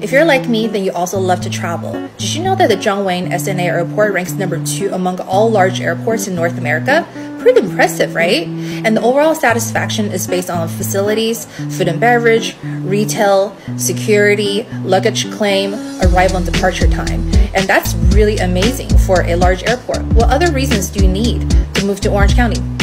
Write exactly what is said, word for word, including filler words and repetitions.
If you're like me, then you also love to travel. Did you know that the John Wayne S N A Airport ranks number two among all large airports in North America? Pretty impressive, right? And the overall satisfaction is based on facilities, food and beverage, retail, security, luggage claim, arrival and departure time. And that's really amazing for a large airport. What other reasons do you need to move to Orange County?